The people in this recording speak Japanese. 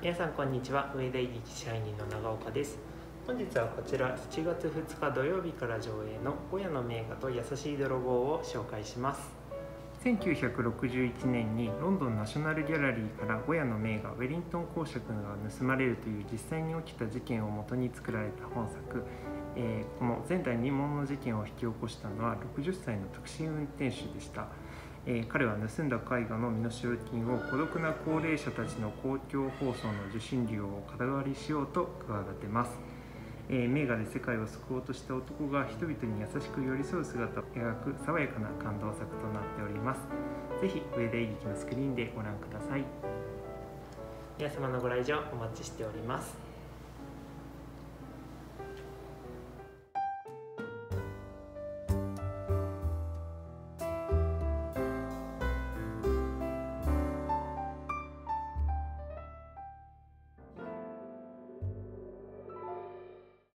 皆さんこんにちは。上田入劇支配人の長岡です。本日はこちら7月2日土曜日から上映のゴヤの名画と優しい泥棒を紹介します。1961年にロンドンナショナルギャラリーからゴヤの名画ウェリントン公爵が盗まれるという実際に起きた事件をもとに作られた本作。この前代未聞の事件を引き起こしたのは60歳の特進運転手でした。彼は盗んだ絵画の身代金を孤独な高齢者たちの公共放送の受信料を肩代わりしようと企てます。名画で世界を救おうとした男が人々に優しく寄り添う姿を描く爽やかな感動作となっております。ぜひ上田入劇のスクリーンでご覧ください。皆様のご来場お待ちしております。